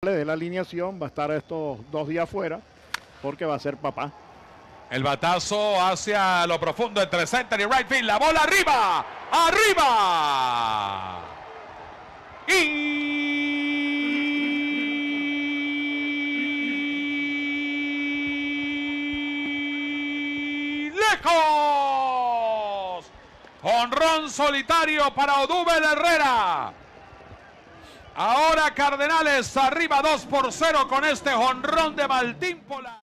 de la alineación, va a estar estos 2 días fuera porque va a ser papá. El batazo hacia lo profundo entre center y right field. La bola arriba. ¡Arriba! Y lejos. Jonrón solitario para Odubel Herrera. Ahora Cardenales arriba 2-0 con este jonrón de Martín Polanco.